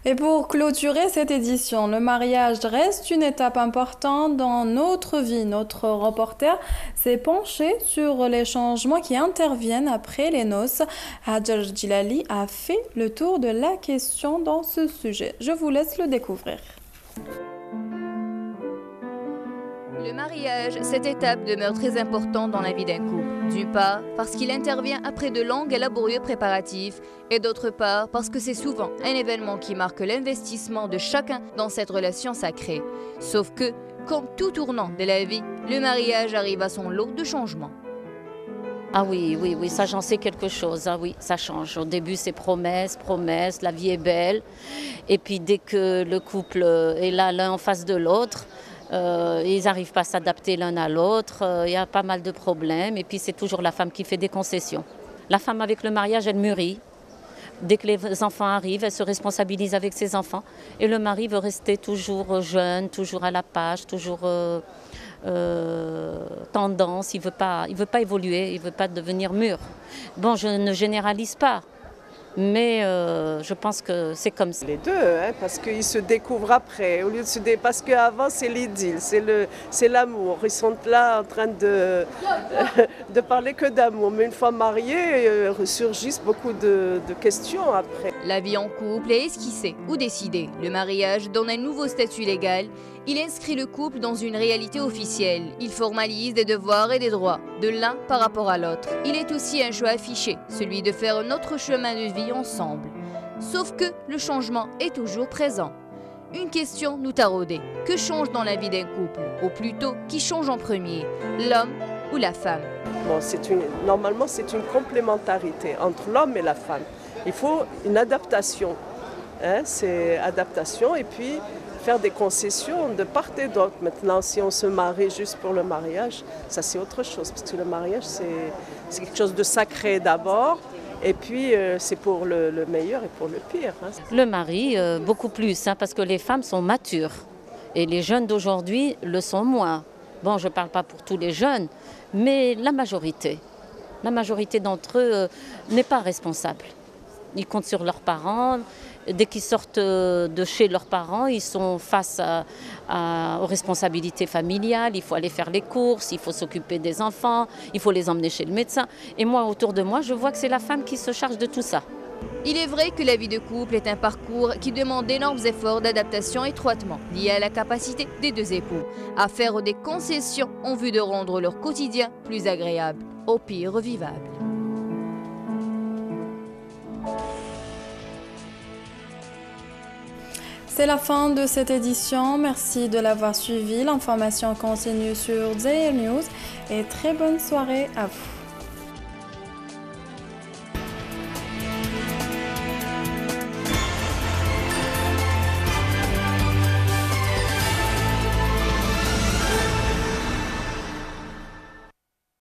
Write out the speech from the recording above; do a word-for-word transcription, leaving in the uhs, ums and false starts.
Et pour clôturer cette édition, le mariage reste une étape importante dans notre vie. Notre reporter s'est penché sur les changements qui interviennent après les noces. Hajar Djilali a fait le tour de la question dans ce sujet. Je vous laisse le découvrir. Le mariage, cette étape demeure très importante dans la vie d'un couple. D'une part, parce qu'il intervient après de longs et laborieux préparatifs, et d'autre part, parce que c'est souvent un événement qui marque l'investissement de chacun dans cette relation sacrée. Sauf que, comme tout tournant de la vie, le mariage arrive à son lot de changements. Ah oui, oui, oui, ça j'en sais quelque chose, ah oui, ça change. Au début c'est promesse, promesse, la vie est belle. Et puis dès que le couple est là l'un en face de l'autre, Euh, ils n'arrivent pas à s'adapter l'un à l'autre, il euh, y a pas mal de problèmes et puis c'est toujours la femme qui fait des concessions. La femme avec le mariage, elle mûrit. Dès que les enfants arrivent, elle se responsabilise avec ses enfants et le mari veut rester toujours jeune, toujours à la page, toujours euh, euh, tendance, il ne veut pas, il veut pas évoluer, il ne veut pas devenir mûr. Bon, je ne généralise pas. Mais euh, je pense que c'est comme ça. Les deux, hein, parce qu'ils se découvrent après, au lieu de se dé... parce qu'avant c'est l'idylle, c'est l'amour. Ils sont là en train de, de parler que d'amour. Mais une fois mariés, euh, ressurgissent beaucoup de, de questions après. La vie en couple est esquissée ou décidée. Le mariage donne un nouveau statut légal. Il inscrit le couple dans une réalité officielle. Il formalise des devoirs et des droits de l'un par rapport à l'autre. Il est aussi un choix affiché, celui de faire notre chemin de vie ensemble. Sauf que le changement est toujours présent. Une question nous taraudait. Que change dans la vie d'un couple? Ou plutôt, qui change en premier? L'homme ou la femme? Bon, une, normalement, c'est une complémentarité entre l'homme et la femme. Il faut une adaptation. Hein, c'est adaptation et puis faire des concessions de part et d'autre. Maintenant, si on se marie juste pour le mariage, ça c'est autre chose. Parce que le mariage, c'est quelque chose de sacré d'abord. Et puis, euh, c'est pour le, le meilleur et pour le pire. Hein. Le mari, euh, beaucoup plus, hein, parce que les femmes sont matures. Et les jeunes d'aujourd'hui le sont moins. Bon, je ne parle pas pour tous les jeunes, mais la majorité. La majorité d'entre eux euh, n'est pas responsable. Ils comptent sur leurs parents. Dès qu'ils sortent de chez leurs parents, ils sont face à, à, aux responsabilités familiales. Il faut aller faire les courses, il faut s'occuper des enfants, il faut les emmener chez le médecin. Et moi, autour de moi, je vois que c'est la femme qui se charge de tout ça. Il est vrai que la vie de couple est un parcours qui demande d'énormes efforts d'adaptation étroitement liés à la capacité des deux époux à faire des concessions en vue de rendre leur quotidien plus agréable, au pire vivable. C'est la fin de cette édition. Merci de l'avoir suivi. L'information continue sur Zaïre News et très bonne soirée à vous.